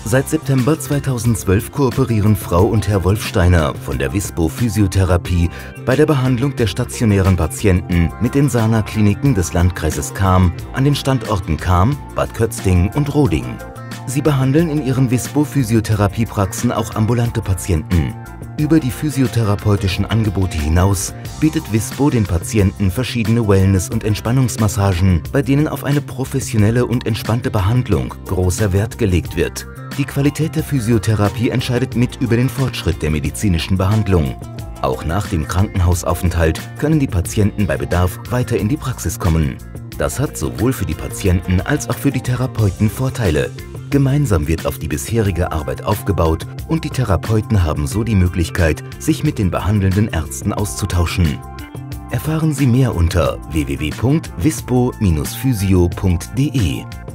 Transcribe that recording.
Seit September 2012 kooperieren Frau und Herr Wolfsteiner von der Vispo Physiotherapie bei der Behandlung der stationären Patienten mit den Sana-Kliniken des Landkreises Cham an den Standorten Cham, Bad Kötzting und Roding. Sie behandeln in ihren Vispo Physiotherapiepraxen auch ambulante Patienten. Über die physiotherapeutischen Angebote hinaus bietet Vispo den Patienten verschiedene Wellness- und Entspannungsmassagen, bei denen auf eine professionelle und entspannte Behandlung großer Wert gelegt wird. Die Qualität der Physiotherapie entscheidet mit über den Fortschritt der medizinischen Behandlung. Auch nach dem Krankenhausaufenthalt können die Patienten bei Bedarf weiter in die Praxis kommen. Das hat sowohl für die Patienten als auch für die Therapeuten Vorteile. Gemeinsam wird auf die bisherige Arbeit aufgebaut und die Therapeuten haben so die Möglichkeit, sich mit den behandelnden Ärzten auszutauschen. Erfahren Sie mehr unter www.vispo-physio.de.